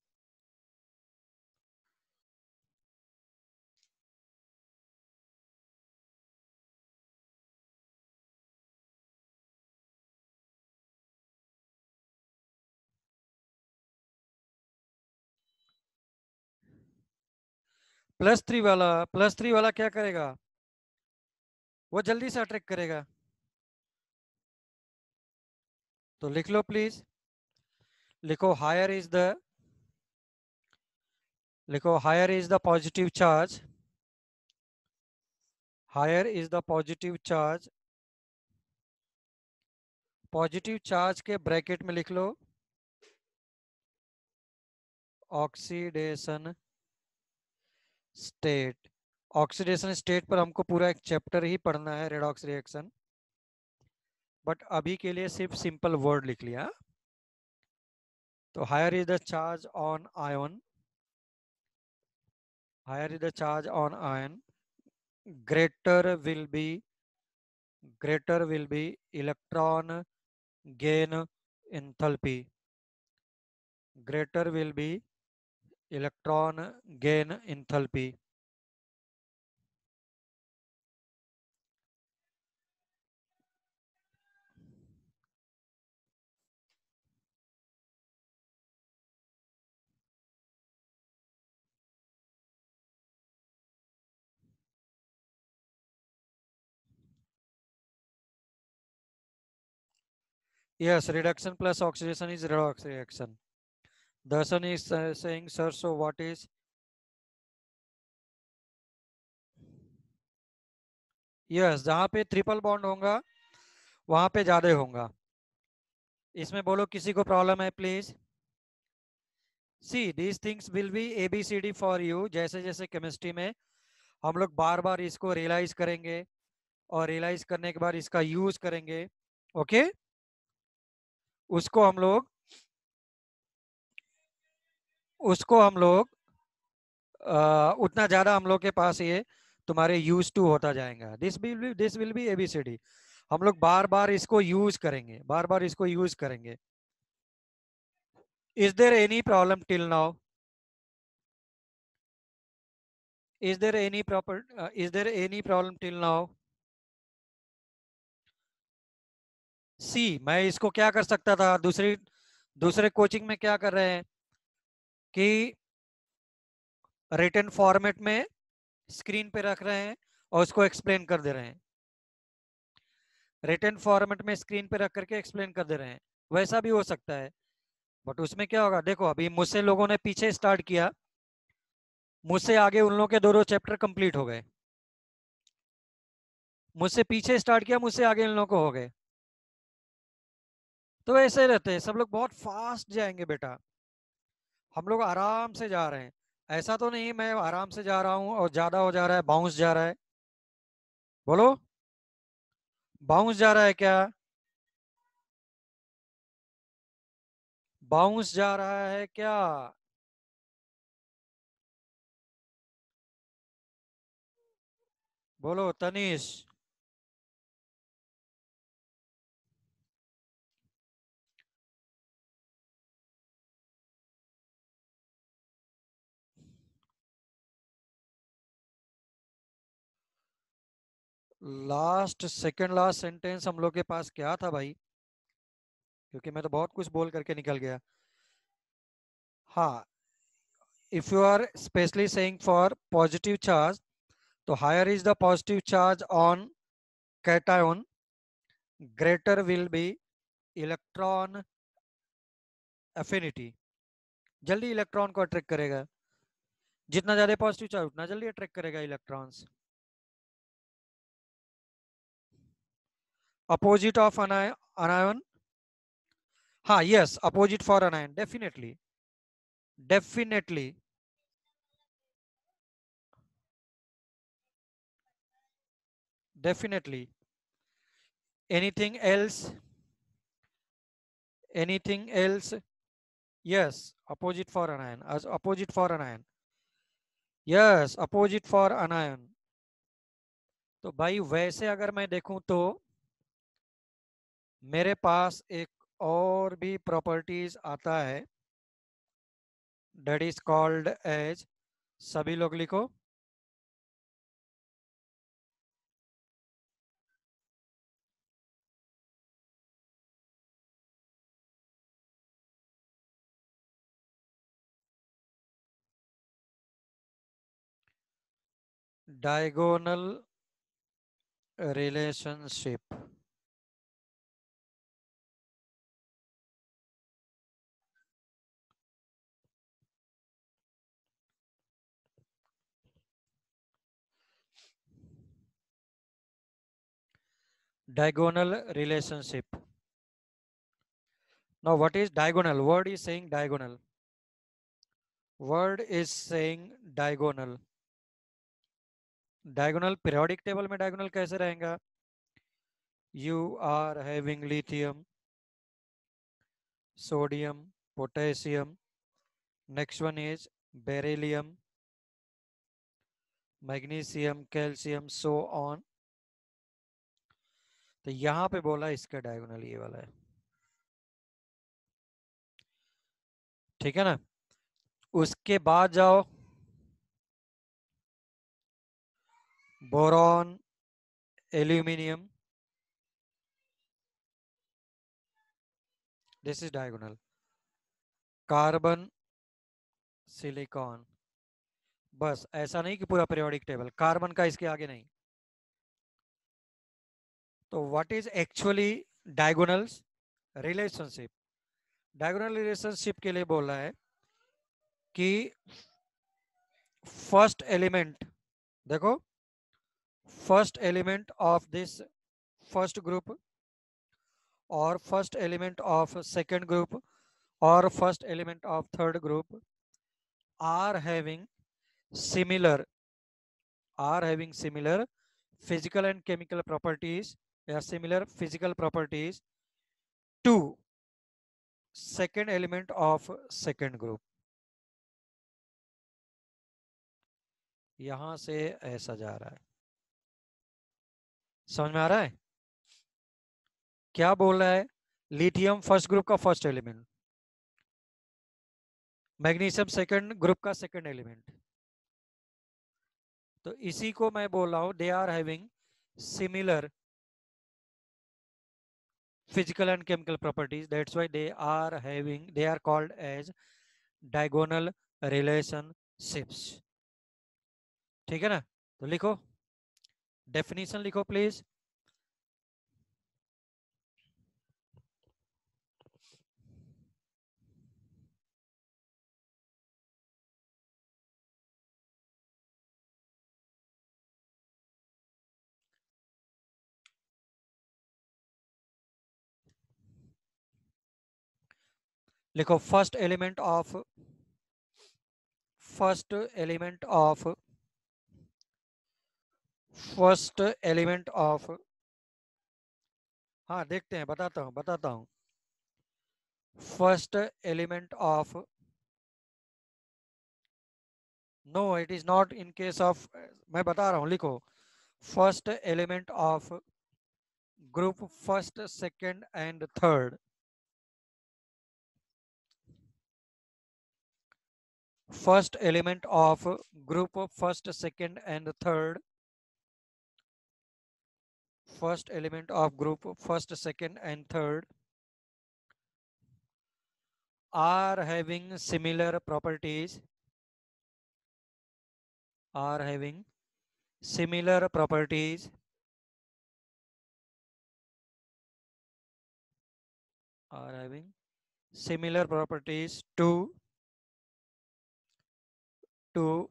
+3 वाला क्या करेगा? वो जल्दी से अट्रैक्ट करेगा। तो लिख लो प्लीज, लिखो higher is the positive charge, higher is the positive charge. Positive charge के ब्रैकेट में लिख लो ऑक्सीडेशन स्टेट। ऑक्सीडेशन स्टेट पर हमको पूरा एक चैप्टर ही पढ़ना है, रेडॉक्स रिएक्शन, बट अभी के लिए सिर्फ सिंपल वर्ड लिख लिया। तो higher is the charge on ion, higher is the charge on ion, greater will be electron gain enthalpy, greater will be electron gain enthalpy। Yes, reduction plus oxidation is redox reaction. Darshan is saying, sir, so what is? Yes, जहां पे triple bond होगा वहां पे ज्यादा होगा। इसमें बोलो किसी को प्रॉब्लम है please. See these things will be ABCD for you. जैसे जैसे केमिस्ट्री में हम लोग बार बार इसको रियलाइज करेंगे और रियलाइज करने के बाद इसका यूज करेंगे। ओके, उसको हम लोग उतना ज्यादा हम लोग के पास ये तुम्हारे यूज टू होता जाएगा। This will be ABCD। हम लोग बार बार इसको यूज करेंगे, बार बार इसको यूज करेंगे। Is there any problem till now? Is there any problem till now? See मैं इसको क्या कर सकता था, दूसरे कोचिंग में क्या कर रहे हैं कि रिटन फॉर्मेट में स्क्रीन पे रख रहे हैं और उसको एक्सप्लेन कर दे रहे हैं। रिटन फॉर्मेट में स्क्रीन पे रख करके एक्सप्लेन कर दे रहे हैं, वैसा भी हो सकता है। बट उसमें क्या होगा, देखो अभी मुझसे लोगों ने पीछे स्टार्ट किया, मुझसे आगे उन लोगों के दो चैप्टर कंप्लीट हो गए। मुझसे पीछे स्टार्ट किया, मुझसे आगे इन लोगों को हो गए। तो ऐसे रहते हैं, सब लोग बहुत फास्ट जाएंगे बेटा, हम लोग आराम से जा रहे हैं। ऐसा तो नहीं मैं आराम से जा रहा हूं और ज्यादा हो जा रहा है, बाउंस जा रहा है। बोलो, बाउंस जा रहा है क्या? बाउंस जा रहा है क्या? बोलो तनीश। सेकंड लास्ट सेंटेंस हम लोग के पास क्या था भाई? क्योंकि मैं तो बहुत कुछ बोल करके निकल गया। हाँ, if you are specially saying for positive charge, तो higher is the positive charge on cation, greater will be electron affinity. जल्दी इलेक्ट्रॉन को अट्रैक्ट करेगा, जितना ज्यादा पॉजिटिव चार्ज उतना जल्दी अट्रैक्ट करेगा इलेक्ट्रॉन्स। अपोजिट ऑफ अनायन, हाँ yes, opposite for anion, definitely definitely. Definitely. Anything else? Anything else? Yes, opposite for anion. As opposite for anion. Yes, opposite for anion. तो भाई वैसे अगर मैं देखूं तो मेरे पास एक और भी प्रॉपर्टीज आता है, दैट इज कॉल्ड एज, सभी लोग लिखो, diagonal relationship. Diagonal relationship. Now what is diagonal? Word is saying diagonal. Word is saying diagonal. Diagonal periodic table में diagonal कैसे रहेगा? You are having lithium, sodium, potassium. Next one is beryllium, magnesium, calcium, so on. तो यहां पे बोला इसका diagonal ये वाला है, ठीक है ना. उसके बाद जाओ, boron, aluminium, this is diagonal. Carbon, silicon. बस ऐसा नहीं कि पूरा पीरियोडिक टेबल, कार्बन का इसके आगे नहीं. तो what is actually diagonals relationship? Diagonal relationship के लिए बोल रहा है कि फर्स्ट एलिमेंट, देखो, first element of this first group और first element of second group और first element of third group are having similar physical and chemical properties, similar physical properties to second element of second group. यहां से ऐसा जा रहा है, समझ में आ रहा है क्या बोल रहा है? लिथियम फर्स्ट ग्रुप का first element, magnesium second group का सेकंड एलिमेंट. तो इसी को मैं बोल रहा हूं, they are having similar physical and chemical properties, that's why they are called as diagonal relationships. ठीक है ना. तो लिखो, डेफिनेशन लिखो प्लीज. लिखो, first element of first element of, हाँ देखते हैं, बताता हूं. First element of, no it is not in case of, मैं बता रहा हूं, लिखो, first element of group first second and third, first element of group first second and third, first element of group first second and third are having similar properties, are having similar properties are having similar properties to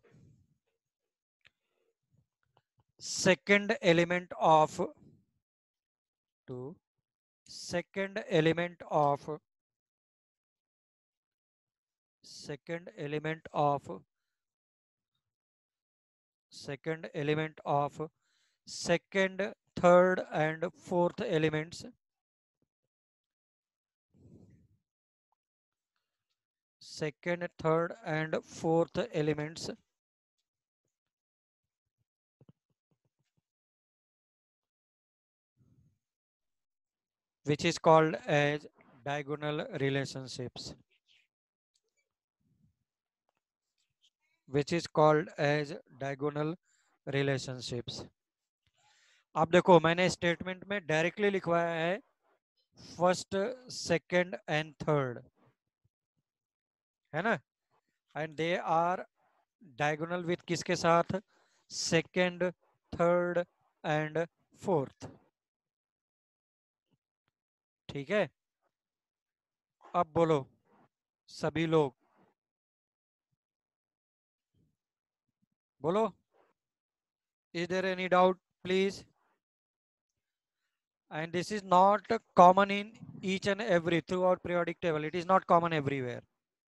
second element of, to second element of second element of second, third and fourth elements. Second, third and fourth elements which is called as diagonal relationships. Which is called as diagonal relationships. अब देखो मैंने statement में directly लिखवाया है first, second and third, है ना, and they are diagonal with किसके साथ? Second, third and fourth. ठीक है, अब बोलो सभी लोग, बोलो, is there any doubt please? And this is not common in each and every throughout periodic table. It is not common everywhere.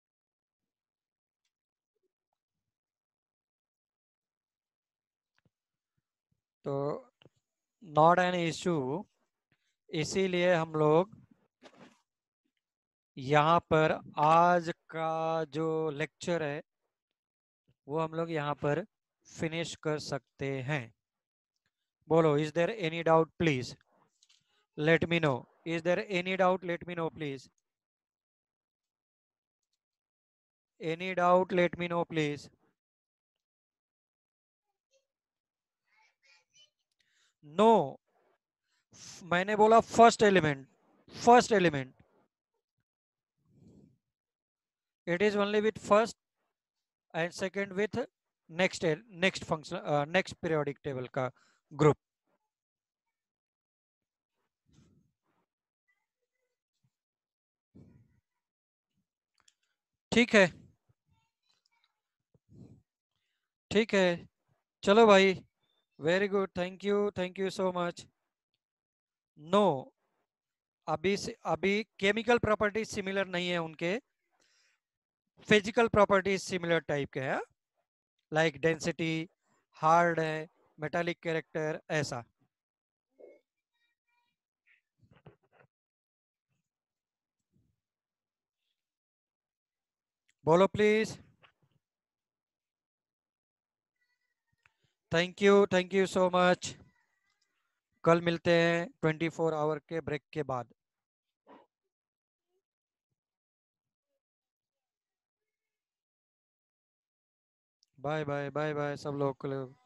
तो नॉट एन इशू, इसीलिए हम लोग यहाँ पर आज का जो लेक्चर है वो हम लोग यहाँ पर फिनिश कर सकते हैं। बोलो, is there any doubt please let me know. Is there any doubt let me know please. Any doubt let me know please. No, मैंने बोला first element, first element, it is only with first and second with next function, next periodic table का group। ठीक है, ठीक है, चलो भाई, very good, thank you so much. No, अभी केमिकल प्रॉपर्टीज सिमिलर नहीं है उनके, फिजिकल प्रॉपर्टीज सिमिलर टाइप के हैं, लाइक डेंसिटी, हार्ड है, मेटालिक कैरेक्टर, ऐसा। बोलो please. Thank you so much. कल मिलते हैं 24 आवर के ब्रेक के बाद। बाय बाय बाय बाय सब लोग को।